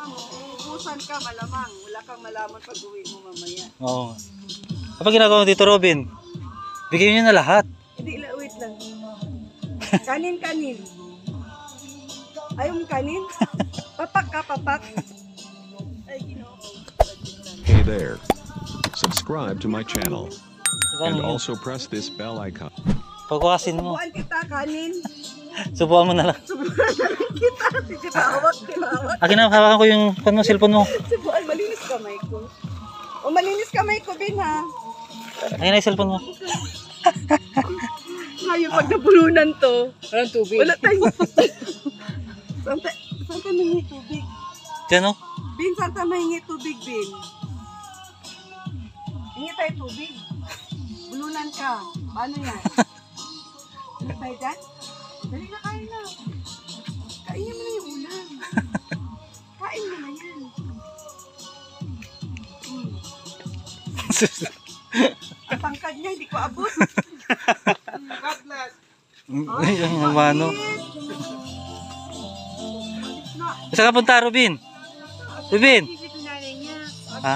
mama mo, uubusan ka malamang. Wala kang malaman pag uwi mo mamaya. Oo. Kapag ginagawa mo dito, Robin, bigyan nyo na lahat. Hindi, wait lang. Kanin. Ayaw mo kanin? Papak ka, papak. Ay, ginoo. Hey there. Subscribe to my channel. And also press this bell icon. Pagwasin mo. Subuan kita, kanin. Subuan mo na lang. Subuan kita. Sige, tawag. Akin na, hawakan ko yung cellphone mo. Subuan, malinis kamay ko. O, malinis kamay ko, Bin, ha? Ayun na yung cellphone mo. Ngayon, pag nabulunan to, Walang tubig. wala tayong... Saan ka mahingi tubig? Diyan o. Bin, saan ka mahingi tubig, Bin? Hingi tayo tubig. Bulunan ka. Paano yan? Hingi tayo dyan? Dali na, kain na. Kainin mo na yung ulam. Kain mo na yan. Ang tangkad niya, hindi ko abot. God bless. Yung mano. Saan ka punta, Robin? Robin? Ha?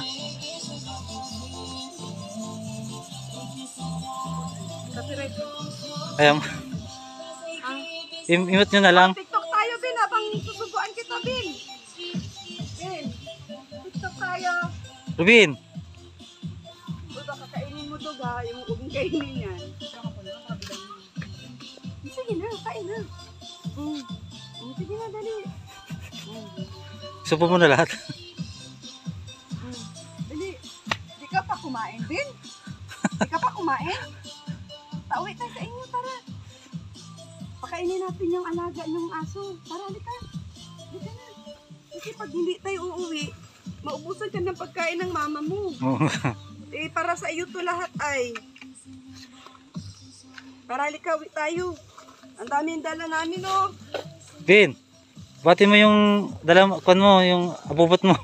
Ayam. Imot nyo na lang. TikTok tayo, Bin, habang susubuan kita, Bin. Bin, TikTok tayo. Robin. Uy, baka kainin mo to, ga. Yung huwag mong kainin yan. Sige na, kain na. Sige na, dali. Supo mo na lahat. Dali. Di ka pa kumain, Bin? Di ka pa kumain? Tauwi tayo sa inyo, tara. Pakainin natin yung alaga ng aso. Tara, halika. Halika na. Kasi pag hindi tayo uuwi, maubusan ka ng pagkain ng mama mo. Eh, para sa iyo to lahat ay. Tara, halika, uwi tayo. Ang dami yung dala namin, oh. Bin, bati mo yung kuan mo, yung abubot mo.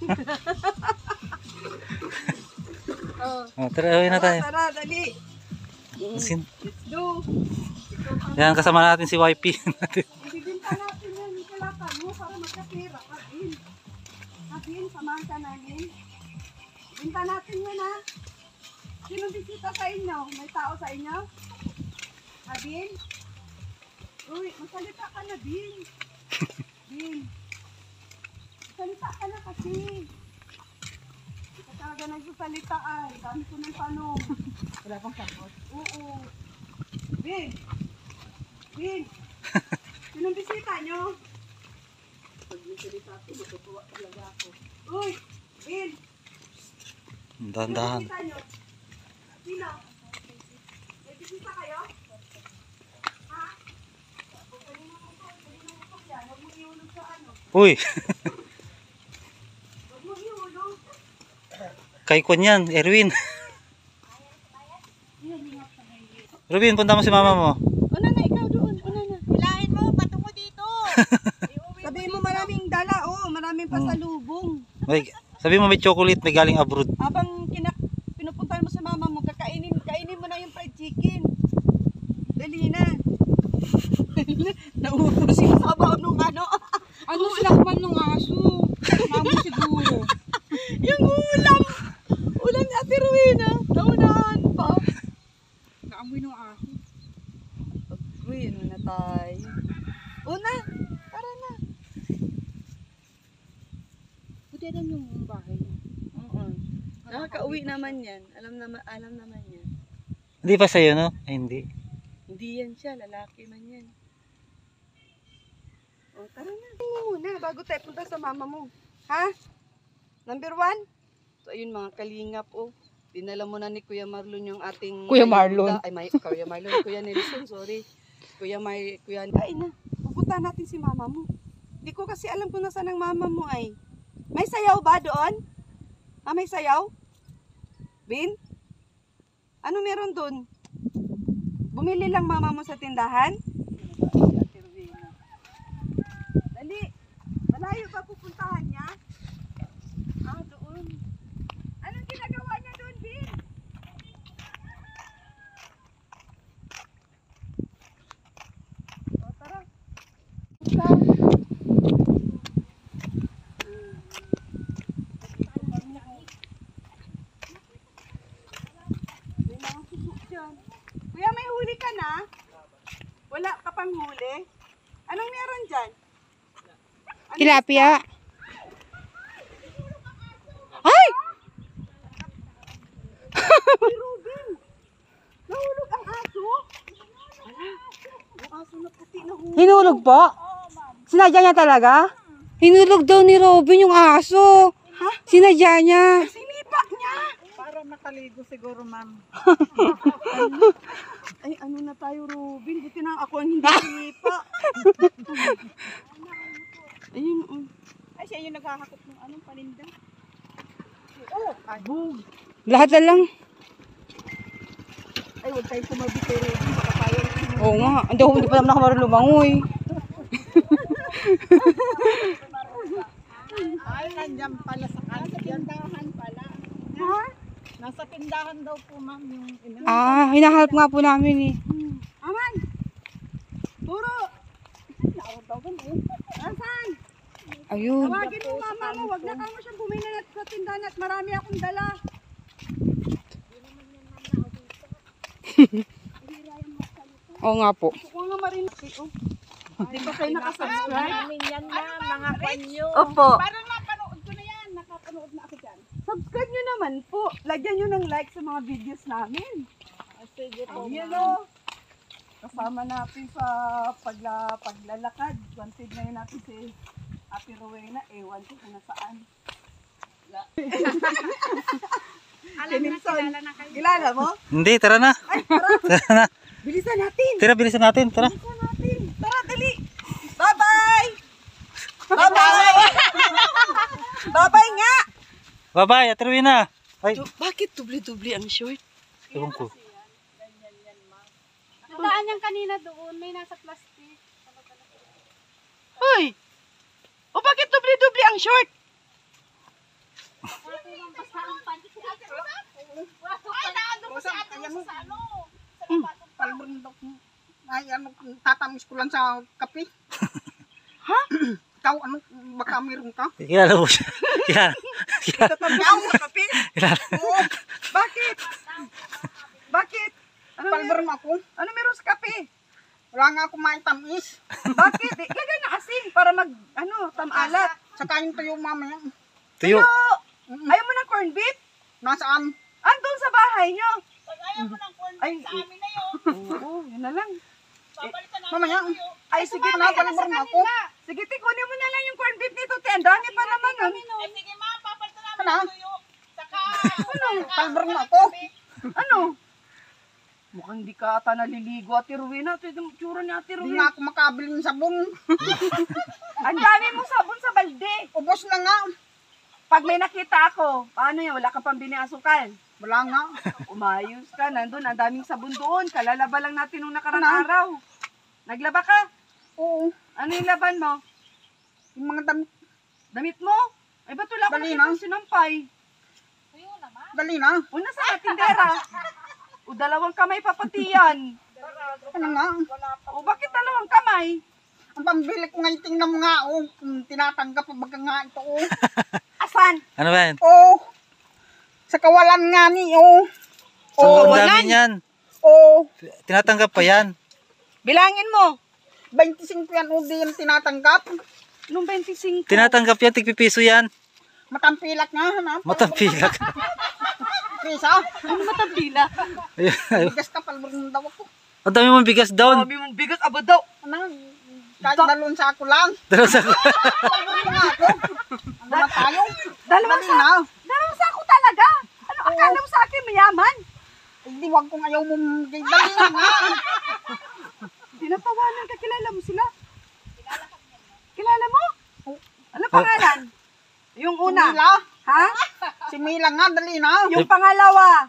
Oh. Tara, uwi na tayo. Tara, dali. Let's go. Yan, kasama natin si YP. Ibibinta natin yan yung kalakal mo para magkapira. Kabin. Kabin, samahan ka namin. Binta natin yan, ha. Sino bisita sa inyo? May tao sa inyo? Kabin? Uy, masalita ka na, Bin. Bin. Masalita ka na kasi. Hindi ka talaga nagsasalita ay. Dami ko ng tanong. Wala pang sagot. Oo. Bin. Bin. Sinong bisita nyo? Pag may salita ako, matutuwa talaga ako. Uy! Bin. Dahan-dahan. Sinong bisita nyo? Sino? May bisita kayo? Ha? Huwag mo yan. Huwag mo ihulog sa ano. Uy, Huwag mo ihulog. kay Kun yan, Erwin. Robin, punta mo si mama mo. Una na, ikaw doon. Una na. Hilahin mo, patungo dito. Sabihin mo maraming dala, oh. Maraming pasalubong. Sabi mo may chocolate, may galing abroad. Habang pinupuntahan mo sa mama mo, kainin mo na yung fried chicken. Dali na. Naubos yung sabaw nung ano. Ano lakman ng aso? Mamo siguro. Yung ulam. Ulam ni Ate Rowena. Naunahan pa. Naamoy ng aso. Uy, ano na tayo? Una, tara na. Buti alam yung bahay niya. Oo. Nakaka-uwi naman yan. Alam naman yan. Hindi pa sa'yo, no? Ay, hindi. Hindi yan siya, lalaki man yan. O, tara na. Tingnan muna, bago tayo punta sa mama mo. Ha? Number 1? So, ayun mga kalingap, oh. Dinala mo na ni Kuya Marlon yung ating... Kuya Marlon. Kuya Marlon. Kuya Nelson, sorry. Kuya Kain na. Pupunta natin si mama mo. Hindi ko kasi alam kung nasaan ang mama mo ay. May sayaw ba doon? Ah, may sayaw? Bin? Ano meron doon? Bumili lang mama mo sa tindahan? Dali. Malayo ba pupuntahan niya? Ah, doon. Anong ginagawa niya doon, Bin? O, tara. panghuli? Anong meron dyan? Tilapia. Ay! Si Ruben! Nahulog ang aso? Wala. Yung aso na puti na hulog. Hinulog po? Sinadya niya talaga? Hinulog daw ni Robin yung aso. Ha? Sinadya niya. Sinipa niya! Para nakaligo siguro, ma'am. Ay, ano na tayo, Ruben? Buti na ako ang hindi sinipa. Ayun, Ay, siya yung naghahakot ng anong paninda. Boom. Lahat na lang. Ay, huwag tayong kumabi kay Ruben. Baka tayo Oo nga. Hindi pa naman ako marunong lumangoy. Ay, nandiyan pala sa tindahan pala. Ha? Nasa tindahan daw po, ma'am, yung ina. Ah, hinahanap nga po namin eh. Aman! Puro! Asan? Ayun. Tawagin mo mama mo, wag na kamo siyang bumili na sa tindahan at marami akong dala. Oo nga po. Gusto ko nga marinig. Hindi pa kayo nakasubscribe? Namin yan, ma'am, mga panyo. Opo. Parang napanood ko na yan. Nakapanood na ako dyan. Subscribe nyo naman po. Lagyan nyo ng like sa mga videos namin. Sige po, Ayan ma'am. o. Kasama natin sa paglalakad. Wanted ngayon natin si Ate Rowena. Ewan ko kung nasaan. Alam na, kilala na kayo. Kilala mo? Hindi, tara na. Ay, tara. Tara na. Bilisan natin. Tira, bilisan natin. Tara. Bilisan natin. Tara, dali. Bye-bye. Bye-bye. Bye-bye nga. Bye-bye, Ate Rowena. Ay, Bakit dubli-dubli ang short? ewan ko. Nadaan yan kanina doon, may nasa plastic. Hoy! O bakit dubli-dubli ang short? Ay, naandun ko sa atin mo sa ano. Palbron daw. Ay, ano, tatamis ko lang sa kape. Ha? Ikaw, ano, baka meron ka? Kilala mo siya. Kilala. Kilala. Tatabihan mo sa kape? Kilala. Oo, Bakit? Bakit? Ano palbron meron? ako. Ano meron sa kape? Wala nga ako maitamis. Bakit? Lagyan na asin para mag, tamalat. Saka yung tuyo mamaya. Tuyo. Ayaw mo ng corned beef? Nasaan? Andun sa bahay nyo. Ayaw mo ng corn Ay, sa amin na yun. Oo, yun na lang. Mamaya. Ay, sige, palbron ako. Sige, kunin mo na lang yung corned beef nito. Ang dami pa naman. Sige, ma, papalitan namin ng tuyo. Saka, palbron ako. Ano? Mukhang di ka ata naliligo, Ate Rowena. Ito yung tsura ni Ate Hindi Rowena. nga ako makabili ng sabon. Ang dami mong sabon sa balde. Ubos na nga. Pag may nakita ako, paano yan? Wala ka pang biniasukal. Wala nga. Umayos ka. Nandun, ang daming sabon doon. Kalalaba lang natin nung nakarang Ano? araw. Naglaba ka? Oo. Ano yung laban mo? Yung mga damit. Damit mo? Ay, ba't wala ko Dali nakita na. sinampay? Dali na. Una sa tindera. O dalawang kamay papatiyan. Ano nga? O bakit dalawang kamay? Ang pambili ko ngayon, tingnan mo nga, oh. Kung tinatanggap pa baga nga ito, oh. Asan? Ano ba yan? Oh. Sa kawalan nga ni, oh. Oh, ang dami niyan. Oh. Tinatanggap pa yan. Bilangin mo. 25 yan, oh, di yan tinatanggap. Nung 25. Tinatanggap yan, tigpipiso yan. Matampilak nga, hanap. Matampilak. Pisa. Ano matampila? Ayun. Bigas ka, palbron daw ako. Ang dami mong bigas down. Sabi mong bigat, aba daw. Ano? Kahit dalon sa ako lang. Dalawa sa... Palbron nga ako. Ano na tayo? Dalawang Dali na. Dalawang sako talaga. Ano akala mo sa akin mayaman? Hindi, wag kong ayaw mo. Dali na nga. Tinatawanan ka, kilala mo sila? Kilala mo? Ano pangalan? Yung una. Mila. Ha? Si Mila nga, dali na. Yung pangalawa.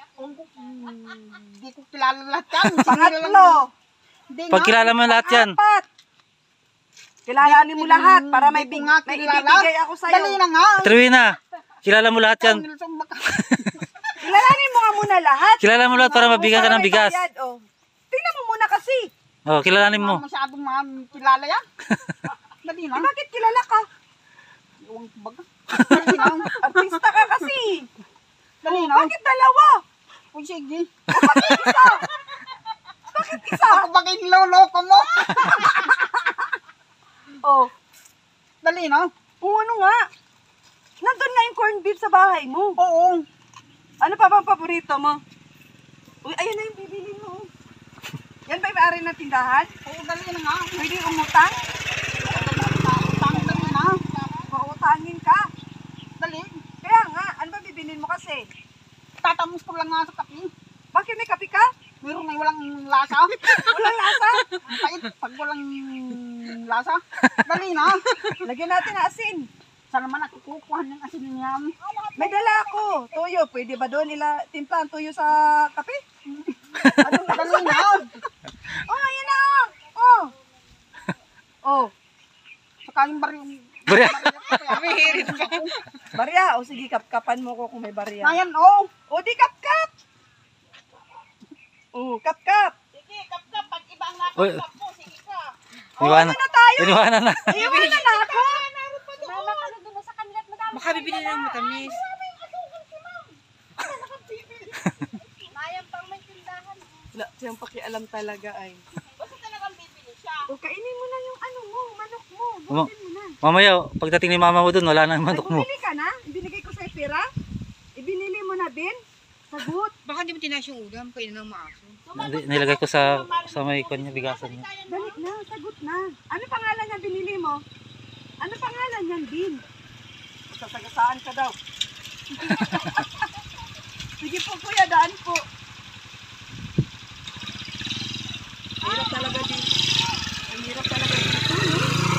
Hindi ko kilala lahat yan. Si Mila lang. Pangatlo. Hindi nga. Pagkilala mo lahat yan. Apat. Kilalanin mo lahat para may, Hindi ko nga may kilala. ibibigay ako sa'yo. Dali na nga. Ate Rowena, kilala mo lahat yan. Nilsong baka. Kilalanin mo nga muna lahat. Kilala mo lahat para mabigyan ka ng Para may bigas. bayad, oh. Tingnan mo muna kasi. Oh, kilalanin mo. Masyadong mga kilala yan. Dali na. Bakit kilala ka? Iwan ko baga. Dali na. Artista ka kasi. Dali na. Bakit dalawa? Uy, sige. Bakit isa? Bakit isa? Ako bagay niloloko mo. Oh, Dali na. oo, ano nga? Nandun nga yung corned beef sa bahay mo. Oo. Ano pa bang paborito mo? Uy, ayan na yung bibili mo. Yan ba yung may-ari ng tindahan? Oo, dali na nga. Pwede umutang? Dali na. Pautangin ka. Dali. Kaya nga, ano ba bibilin mo kasi? Tatamis ko lang nga sa kape. Bakit may kape ka? Meron na walang lasa. Walang lasa. Ang pait pag walang lasa. Dali na. Lagyan natin ng asin. Saan naman nakukuha ng asin niyan? May dala ako. Tuyo. Pwede ba doon nila timplahan tuyo sa kape? Ano, dali na. Oh, ayan na. Oh. Oh. Saka yung bari. Bari. Mahihirit ka. Barya. O sige, kapkapan mo ko kung may barya. Ayan, oh. O di kapkap. Oh, kapkap. Sige, kap-kap. Pag iba ang Uy. nakakap mo, sige ka. Iniwanan. na tayo. Iniwanan na. Iwan na ako. Mama, ano doon sa kanila at madami. Baka bibili ng matamis. Mayang pang may tindahan. Wala siyang pakialam talaga ay. Basta talagang bibili siya. O kainin mo na yung ano mo, manok mo. Ma- Bukin mo na. Mamaya, pagdating ni mama mo dun, wala nang Ay, manok mo. bumili ka na? Ibinigay ko sa'yo pera? Ibinili mo na din? Sagot. Baka hindi mo tinaas yung ulam, kainin ng maaso. Nilagay ko sa may kanya, bigasan niya. Dali na, sagot na. Ano pangalan niya binili mo? Ano pangalan niyan, Bin? Sasagasaan ka daw. Sige po kuya, daan po. Hirap talaga dito. Ang hirap talaga dito, no?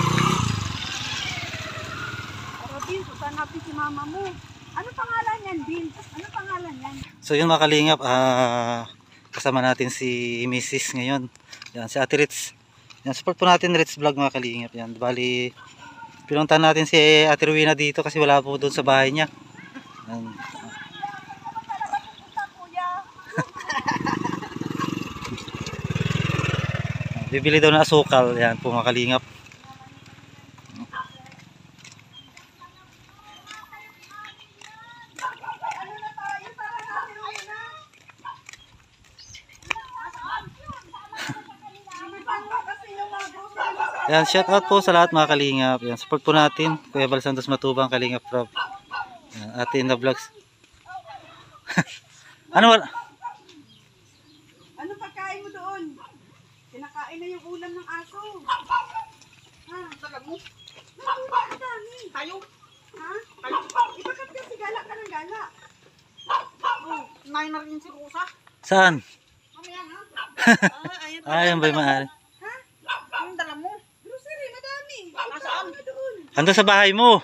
Pero Bin, susan natin si mama mo. Ano pangalan yan, Bin? Ano pangalan yan? So yun mga kalingap, kasama natin si Mrs. ngayon. Yan, si Ate Ritz. Yan, support po natin Ritz Vlog mga kalingap. Yan, bali, pinuntahan natin si Ate Rowena dito kasi wala po doon sa bahay niya. Yan. Bibili daw ng asukal. Yan po mga kalingap. Yan, shout out po sa lahat mga kalingap. Yan, support po natin. Kuya Bal Santos Matubang, Kalingap Rob. Yan, Ate in the Vlogs. Ano wala? Ano pagkain mo doon? Kinakain na yung ulam ng aso. Ha? Talag mo. Nakuha ang dami. Tayo. Ha? Ibakat kasi gala ka ng gala. Oh, kumain na rin si Rosa. Saan? Mamaya na. Ayan ba yung maaari? Ang dala mo. Grocery, madami. Nasaan? Ano doon? Ando sa bahay mo.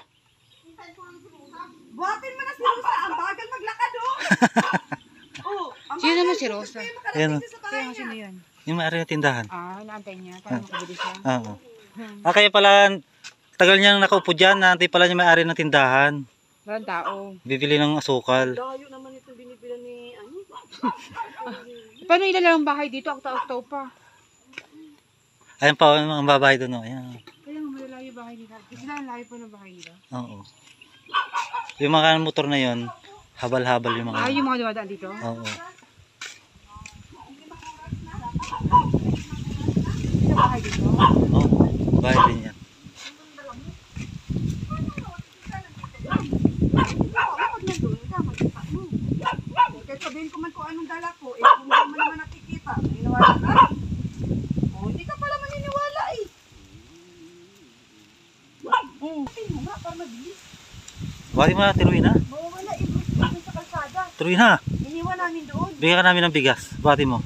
Buhatin mo na si Rosa. Ang bagal maglakad, oh. Oh, ang Sino bagal. naman si Rosa? Gusto niya Ayan, makarating oh. siya sa bahay Kaya niya. sino yan? Yung maaari ng tindahan. Naantay niya, para makabili siya. Oo. Kaya pala, tagal niyang nakaupo dyan. Naantay pala niya may-ari ng tindahan. Walang tao. Bibili ng asukal. Layo naman itong binibila ni, ano? Paano ilalang bahay dito? Akta-aktaw pa. Ayan pa, ang babae doon. Oh. Ayan. Kaya nga malalayo bahay nila. Kasi lang layo pa ng bahay nila. Oo. Yung mga motor na yon, habal-habal yung mga. Yung mga dumadaan dito? Oo. Sa bahay dito? Oo. Bahay din yan. Kapag nandun ka, magkita mo. Kahit sabihin ko man kung anong dala ko, eh kung hindi mo naman nakikita, maniniwala ka. Oh, hindi ka pala maniniwala eh. Sabihin mo nga, para mabilis. Buhatin mo na, tiruin ha. Mawawala i-break sa kalsada. Tiruin ha. Iniwan namin doon. Bigyan ka namin ng bigas. Buhatin mo.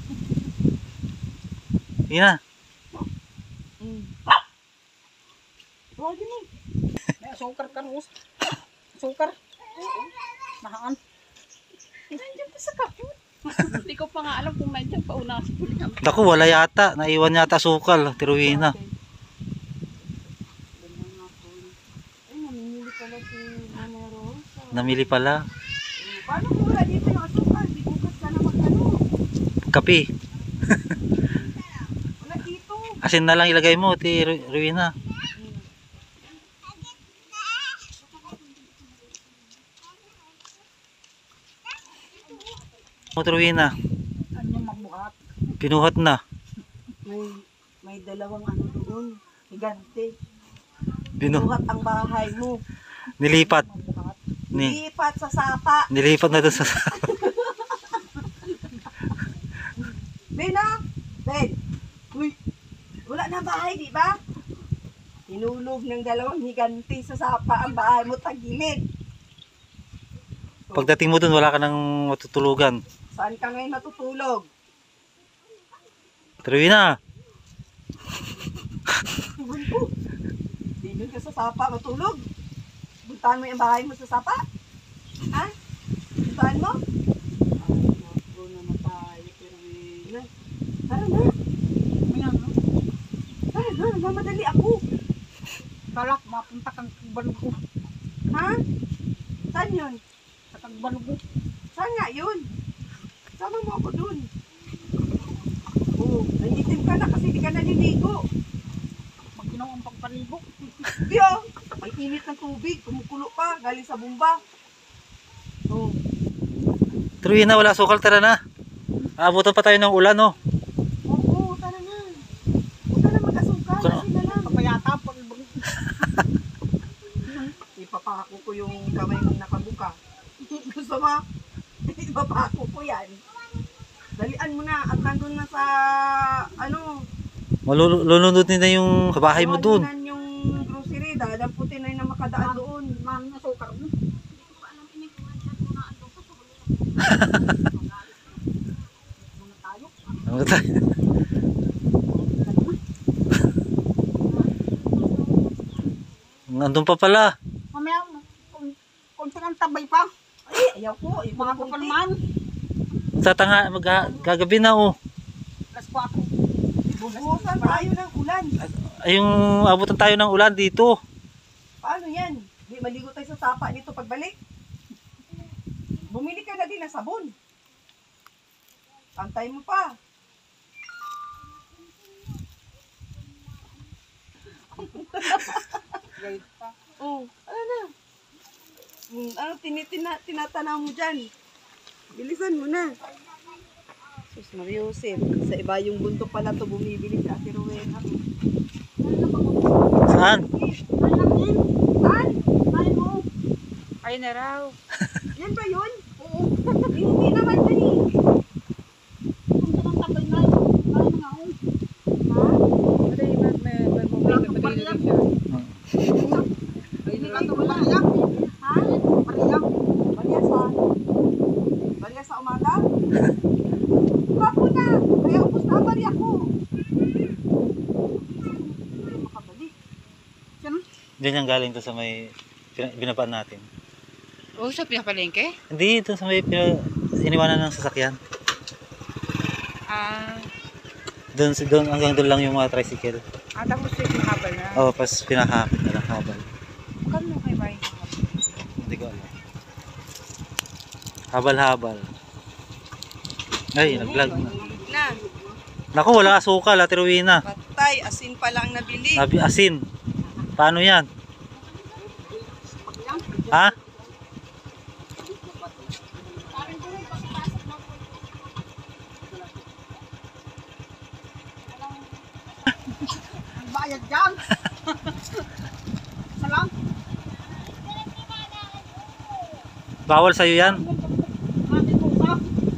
Sige na. Huwagin mo. May asukar ka, Rosa. Asukar. Mahaan. Nandiyan pa sa kaput. Hindi ko pa nga alam kung nandiyan pa una sa pulihan. Naku, wala yata. Naiwan yata sukal. Tiruin na. Ay, namimili pala si Mama Rosa. Namili pala. Paano kung wala dito yung asukal? Di bukas ka na magkano. Kapi. Wala dito. Asin na lang ilagay mo, Rowena. Rowena. Ano yung mabuhat? Pinuhat na. May dalawang ano doon. Higante. Binu Buhat ang bahay mo. nilipat. Lipat sa sapa. Nilipat na doon sa Bino? Ben. Uy. Wala na bahay, di ba? Hinulog ng dalawang higante sa sapa ang bahay mo tagilid. pagdating mo doon, wala ka nang matutulugan. Saan ka ngayon matutulog? Trina, Di ka sa sapa matulog. Buntahan mo yung bahay mo sa sapa? Ha? Buntahan mo? Ako naman tayo, Perwina. Tara na. Tara na, mamadali ako. Talak, mapunta kang balugo. Ha? Saan yun? Sa kang balugo. Saan nga yun? Sama mo ako dun. Oo, nangitim ka na kasi di ka naliligo. Pag ginawa ang pagpaligo. Diyo, may init ng tubig, kumukulo pa, galing sa bumba. Oo. Trina, wala sukal, tara na. Aabutan pa tayo ng ulan, oh. Oo, tara na. Huwag ka na mag-asuka, kasi na lang. Papayata, pag Ipapako ko yung kamay mong nakabuka. Gusto mo? Ipapako ko yan. Dalian mo na at nandun na sa, ano, Malulunod na yung bahay mo doon. kawalan yung grocery, dadamputin na yung makadaan doon. man na sukar mo. Ano tayo? Nandun pa pala. Mamaya, konti kang tabay pa. Ay, ayaw ko. Ayaw Mga ko pa naman. Gagabi na, oh. Alas 4. Bubuhusan tayo ng ulan. Ay, yung abutan tayo ng ulan dito. Paano yan? Di maligo tayo sa sapa nito pagbalik. Bumili ka na din ng sabon. Pantay mo pa. Oh, ano na? Ano tinatanaw mo dyan? Bilisan mo na. Sus Mariusip, sa iba yung bundok pala to bumibili sa Ate Rowena. Saan? Saan? Ay mo. Ay na raw. Yan ba yun? Oo. Hindi naman yan eh. Konti kang tabay na. Ay, nga ako. Hindi ka ito malaya. Ha? Malaya. Balya sa? Balya sa umaga? Bago na. Kaya ubos na ang balya ko. Makabalik. Diyan yung galing to sa may binabaan natin. Oo, sa pinapalengke? Hindi, doon sa may iniwanan ng sasakyan. Ah, Doon hanggang doon lang yung mga tricycle. tapos yung habal na. Oh, pas pinahakit na lang habal. Kano kayo ba? Hindi ko alam. Habal-habal. Ay, nag-vlog na. Na. Naku, wala asukal, Ate Rowena. Patay. Asin pa lang nabili. Sabi, asin. Paano yan? Ha? Ang bayad dyan. Salam. Bawal sa'yo yan? Natin po sa.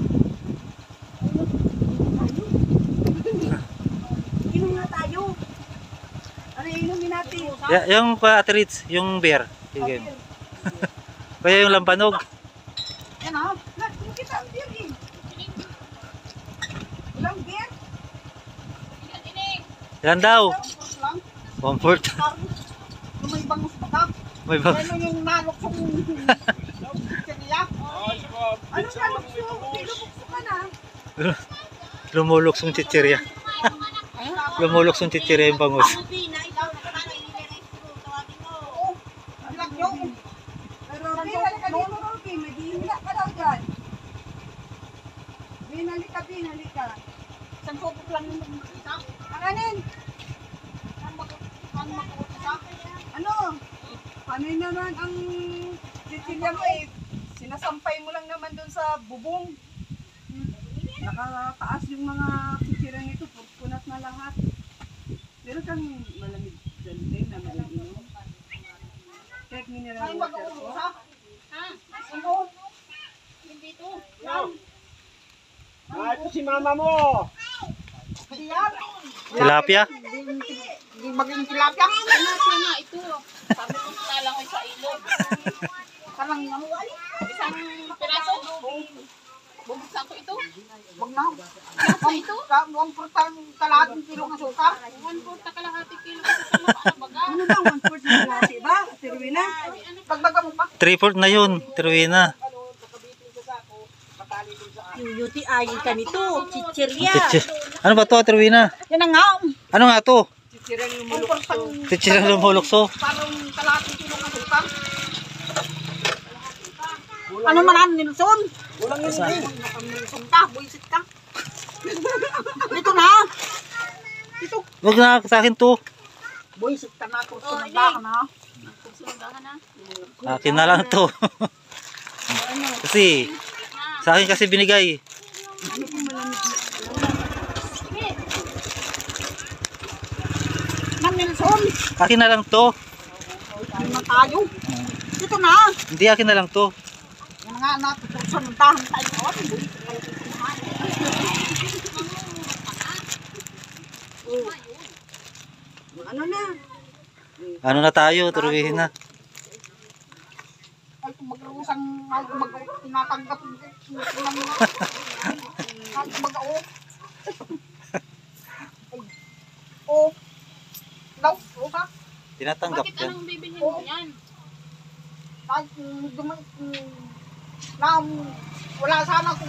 Inom nga tayo. Ano yung inumin natin? Yung Ate Ritz, yung beer. Sige. Kaya yung lampanog. Yan ha. Hindi kita ang beer eh. Walang beer? Yan daw. Lang. Comfort. Kung may bangus pa ka. May bag. Ano yung nalok sa pizzeria? Anong kalukso? Pinubukso ka na. Lumuluksong chichirya. Lumuluksong chichirya yung bangus. Ilang yung. Pero Bin, halika dito, Robin. Naghihila ka daw dyan. Bin, halika, Bin, halika. Isang subok lang yung isa. Kakanin. Ang makuha isa. Ano? Paano naman ang chichilya mo eh? Sinasampay mo lang naman doon sa bubong. Nakataas yung mga kutsirang ito, punat na lahat. Pero kang malamig din na maliinom. Check mineral water ko. Ha? Ano? Hindi to. Ito si mama mo. Diyan. Tilapia? Hindi maging tilapia. Tilapia nga ito. Sabi ko nalangoy sa ilog. Parang ano? Isang piraso. Bubuksan ko ito. Wag na. Lasa ito. 1% kalahating kilo ng suka. 1/4 kalahati kilo sa ano baga. Ano ba? 1/4 na lahat, ba? Sirwina? Dagdagan mo pa. 3/4 na yun, Terwina. Yung UTI ka nito, chichirya. Ano ba to, Terwina? Yan na nga. Ano nga to? 1% Tichirang lumulokso. parang kalahating kilo ng suka. Ano man ang Nilson? Walang Nilson ka, buisit ka. Dito na. Dito. Huwag na sa akin to. Buisit ka na. Sundahan na. Sundahan na. Akin na lang to. Kasi, sa akin kasi binigay. Man Nilson. Akin na lang to. Hindi na tayo. Dito na. Hindi, akin na lang to. Yan nga na. Sundahan tayo. Ano na? Ano na tayo, Terwina? Ay, kung mag-uusang tinatanggap mag-o. O. Daw, usa. Tinatanggap Bakit yan. anong bibilhin mo yan? Kahit wala sana kung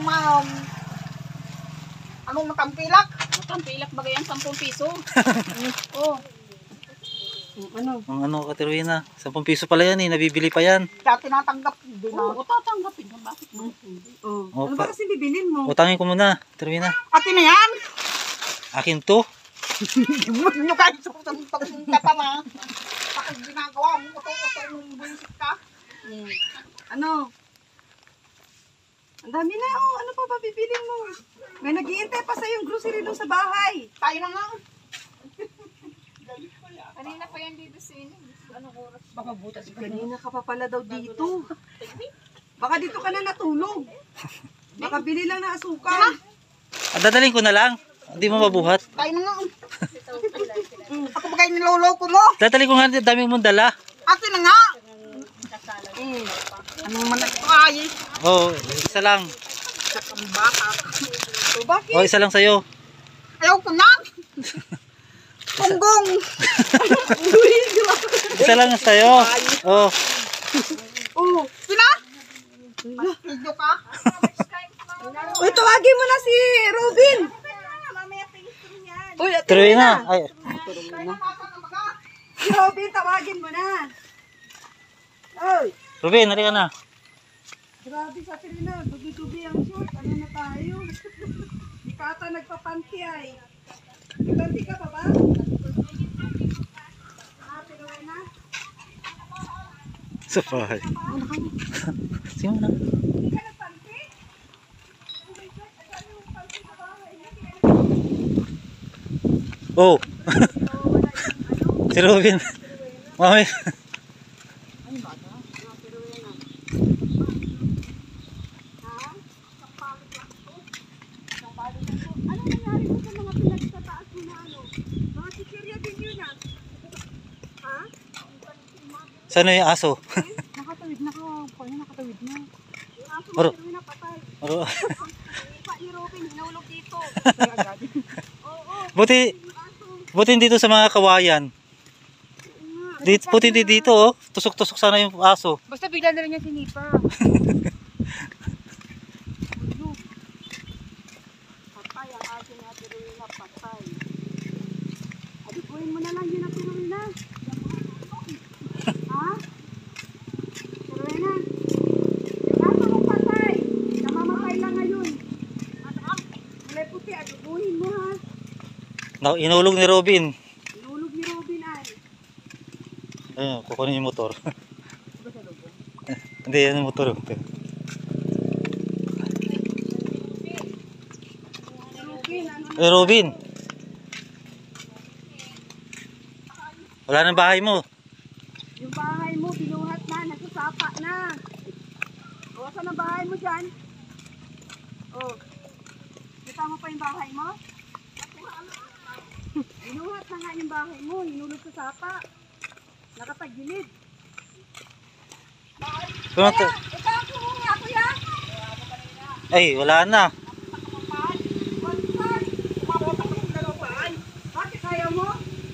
anong matampilak. Matampilak bagay ang 10 piso. Oh. Ano? Ang ano ka, Terwina? 10 piso pala yan eh, nabibili pa yan. Kaya tinatanggap. Hindi na. Oo, tatanggapin ka. Bakit mo? Oh. Ano ba kasi bibilin mo? Utangin ko muna, Terwina. Akin na yan. Akin to. Huwag nyo kayo susunod ka pa na. Bakit ginagawa mo ito nung buisit ka? Ano? Ang dami na. Oh, ano pa ba bibilin mo? May nag-iintay pa sa yung grocery doon sa bahay. Tayo na nga. Kanina pa yan dito sin. Anong oras? Kanina ka pa pala daw dito. Baka dito ka na natulog. Baka bili lang ng asukal. Dadaling ko na lang. Hindi mo mabuhat. Tayo na nga. Ako ba kayo niloloko mo? Dadaling ko nga, dami mong dala. Akin na nga. Ano man ito ay? Oo, isa lang. Sa kambaka. So, bakit? O, isa lang sa'yo. Ayaw ko na. Punggong. Isa lang sa'yo. Oh, Oh, pina? Video ka? Uy, tawagin mo na si Robin. Uy, Terwina. Ay, si Robin, tawagin mo na. Uy, Ruben, halika na. grabe sa Trina. Dubi-dubi ang short. Ano na tayo? Di ka ata nagpapanti ay. Nagpanti ka pa ba? Pero na. Sa bahay. Sige mo na. Hindi ka nagpanti? Oh. Si Ruben. Mami. Ano nangyari mo sa mga pinagtataas mo na ano? Mga sikirya din yun ah. Ha? Saan yung aso? Nakatawid na ka. Nakatawid na. Yung aso mo Aro. sirwi na patay. Aro. Pa ni Robin, hinahulog dito. Buti dito sa mga kawayan. Buti dito oh. Tusok-tusok sana yung aso. Basta bigla na rin niya sinipa. Patay ang aso na tiruin na patay. Adikuin mo na lang yun na tiruin na. Ha? Tiruin na. Yung aso mo patay. Namamatay lang ngayon. Mulay puti, adikuin mo ha. Inulog ni Robin. Inulog ni Robin ay. Ayun, kukunin yung motor. Hindi, yan yung motor. Robin. Wala nang bahay mo. Yung bahay mo, binuhat na, nagsusapa na. O, saan ang bahay mo dyan? O, kita mo pa yung bahay mo? Binuhat na nga yung bahay mo, hinulog sa sapa. Nakatagilid. Pumunta. Ito ako nga, kuya. Ay, wala na. Bakit ayaw mo?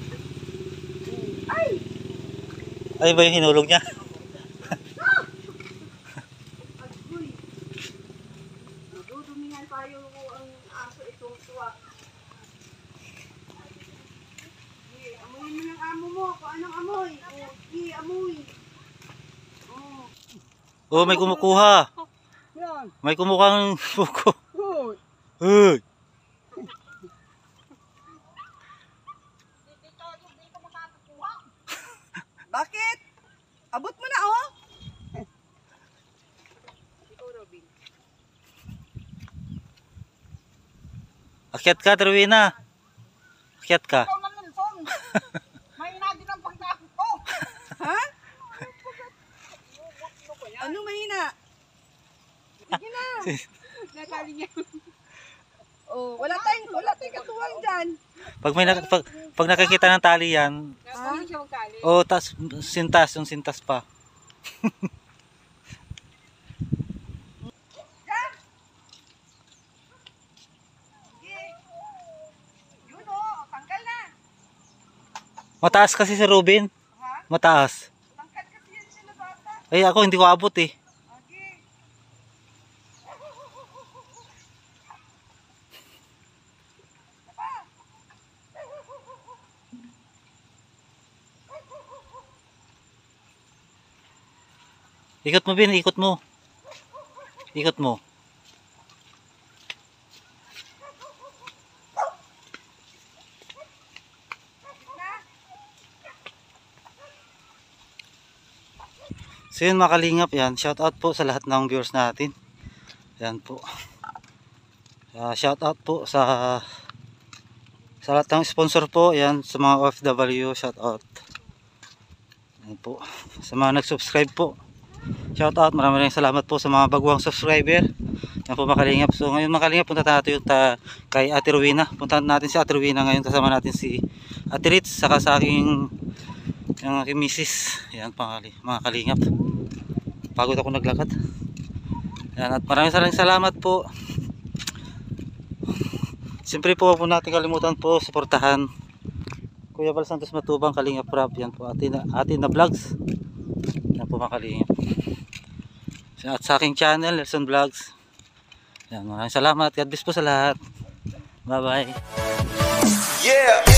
Ay! Ay ba yung hinulog niya? Agoy! Nadudumihan tayo ang aso itong tuwa. Amuyin mo yung amo mo. Kung anong amoy. Amoy. Oh, may kumukuha. Yan. May kumukhang buko. Hoy. Uy. Bakit? Abot mo na, oh. Akyat ka, Trowina. Akyat ka. Ikaw na Nelson. May inagin ang pagkakot ko. Ha? Ano mahina? Sige na. Nagaling yan. Oh, wala tayong katuwang dyan. Pag nakikita ng tali yan, Ha? oh, tas sintas, yung sintas pa. Yun, oh. Tanggal na. Mataas kasi si Robin. Mataas. Tangkad kasi yan sila bata. Ay, ako hindi ko abot eh. Okay. Ikot mo, Bin, ikot mo. Ikot mo. So yun mga kalingap, yan. Shout out po sa lahat ng viewers natin. Yan po. Shout out po sa lahat ng sponsor po. Yan, sa mga OFW, shout out. Yan po. Sa mga nag-subscribe po, shout out. Maraming salamat po sa mga baguhang subscriber. Yan po mga kalingap. So ngayon mga kalingap, punta natin kay Ate Rowena. Punta natin si Ate Rowena ngayon. Kasama natin si Ate Ritz, saka sa aking yung aking misis. Yan mga kalingap. Pagod ako naglakad. Yan, at maraming salamat po. Siyempre po huwag po natin kalimutan po suportahan Kuya Val Santos Matubang, Kalingap Rap. Yan po atin na vlogs. Yan po mga kalingap. At sa aking channel Nelson Vlogs. Yan, maraming salamat. God bless po sa lahat. Bye bye. Yeah.